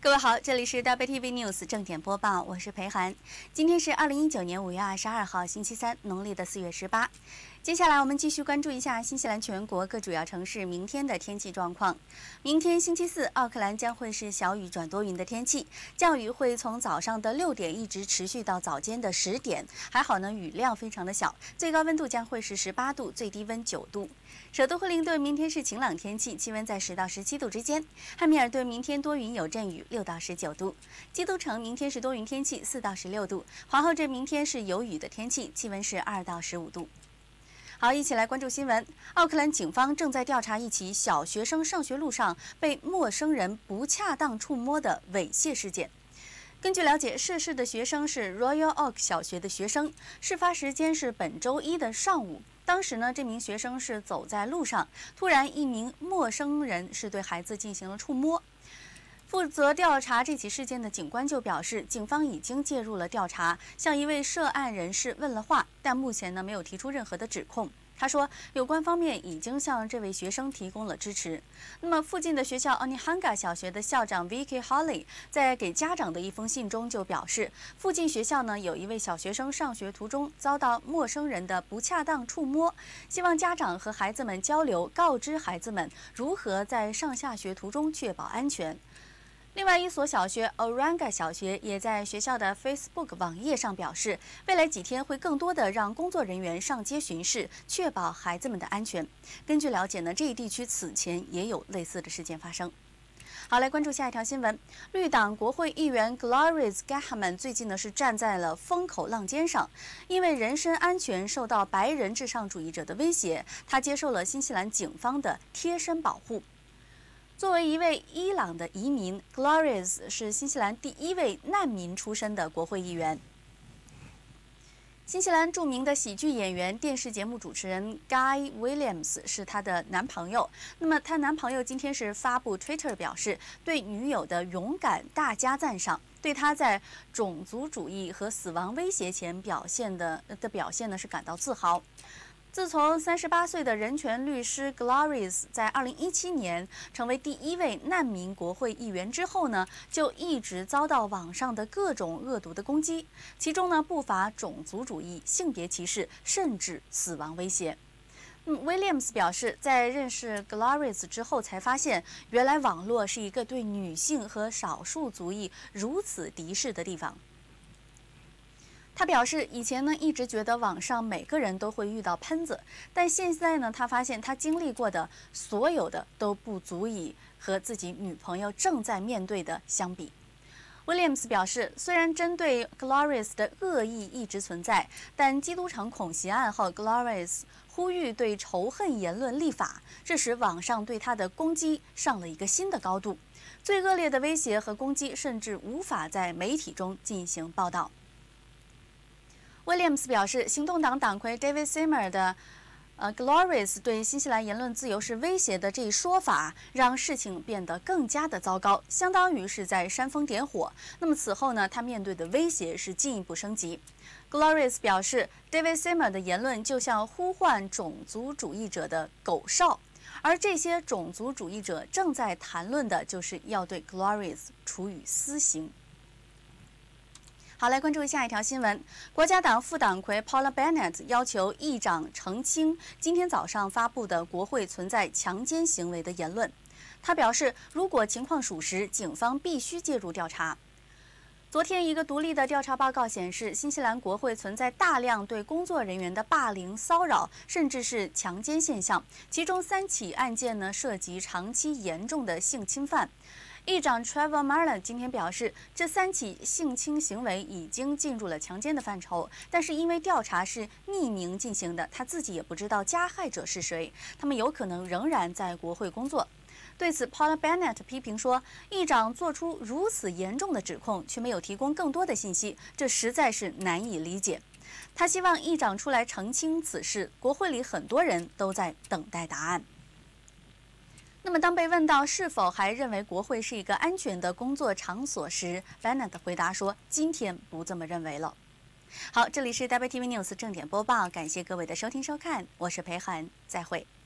各位好，这里是 WTV News 正点播报，我是裴涵。今天是2019年5月22号，星期三，农历的4月18。接下来我们继续关注一下新西兰全国各主要城市明天的天气状况。明天星期四，奥克兰将会是小雨转多云的天气，降雨会从早上的6点一直持续到早间的10点。还好呢，雨量非常的小，最高温度将会是18度，最低温9度。首都惠灵顿明天是晴朗天气，气温在10到17度之间。汉密尔顿明天多云有阵雨，6到19度。基督城明天是多云天气，4到16度。皇后镇明天是有雨的天气，气温是2到15度。好，一起来关注新闻。奥克兰警方正在调查一起小学生上学路上被陌生人不恰当触摸的猥亵事件。根据了解，涉事的学生是 Royal Oak 小学的学生，事发时间是本周一的上午。当时呢，这名学生是走在路上，突然一名陌生人是对孩子进行了触摸。负责调查这起事件的警官就表示，警方已经介入了调查，向一位涉案人士问了话，但目前呢没有提出任何的指控。他说，有关方面已经向这位学生提供了支持。那么，附近的学校 Onehunga 小学的校长 Vicky Holly 在给家长的一封信中就表示，附近学校呢有一位小学生上学途中遭到陌生人的不恰当触摸，希望家长和孩子们交流，告知孩子们如何在上下学途中确保安全。另外一所小学 Oranga 小学也在学校的 Facebook 网页上表示，未来几天会更多的让工作人员上街巡视，确保孩子们的安全。根据了解呢，这一地区此前也有类似的事件发生。好，来关注下一条新闻。绿党国会议员 Glorious Gaham 最近呢是站在了风口浪尖上，因为人身安全受到白人至上主义者的威胁，他接受了新西兰警方的贴身保护。作为一位伊朗的移民 ，Glorious 是新西兰第1位难民出身的国会议员。新西兰著名的喜剧演员、电视节目主持人 Guy Williams 是她的男朋友。那么，她男朋友今天是发布 Twitter 表示，对女友的勇敢大加赞赏，对她在种族主义和死亡威胁前表现呢是感到自豪。自从38岁的人权律师 Glorious 在2017年成为第1位难民国会议员之后呢，就一直遭到网上的各种恶毒的攻击，其中呢不乏种族主义、性别歧视，甚至死亡威胁。Williams 表示，在认识 Glorious 之后才发现，原来网络是一个对女性和少数族裔如此敌视的地方。他表示，以前呢一直觉得网上每个人都会遇到喷子，但现在呢他发现他经历过的所有的都不足以和自己女朋友正在面对的相比。Williams 表示，虽然针对 Glorious 的恶意一直存在，但基督城恐袭案后 ，Glorious 呼吁对仇恨言论立法，这使网上对他的攻击上了一个新的高度。最恶劣的威胁和攻击甚至无法在媒体中进行报道。Williams 表示，行动党党魁 David Simmer 的Glorious 对新西兰言论自由是威胁的这一说法，让事情变得更加的糟糕，相当于是在煽风点火。那么此后呢，他面对的威胁是进一步升级。Glorious 表示 ，David Simmer 的言论就像呼唤种族主义者的狗哨，而这些种族主义者正在谈论的就是要对 Glorious 处以私刑。好，来关注下一条新闻。国家党副党魁 Paula Bennett 要求议长澄清今天早上发布的国会存在强奸行为的言论。他表示，如果情况属实，警方必须介入调查。昨天，一个独立的调查报告显示，新西兰国会存在大量对工作人员的霸凌、骚扰，甚至是强奸现象。其中3起案件呢，涉及长期严重的性侵犯。议长 Trevor Marland 今天表示，这3起性侵行为已经进入了强奸的范畴，但是因为调查是匿名进行的，他自己也不知道加害者是谁，他们有可能仍然在国会工作。对此 ，Paula Bennett 批评说，议长做出如此严重的指控，却没有提供更多的信息，这实在是难以理解。他希望议长出来澄清此事，国会里很多人都在等待答案。那么，当被问到是否还认为国会是一个安全的工作场所时 ，Bennett 回答说：“今天不这么认为了。”好，这里是 WTV News 正点播报，感谢各位的收听收看，我是裴涵，再会。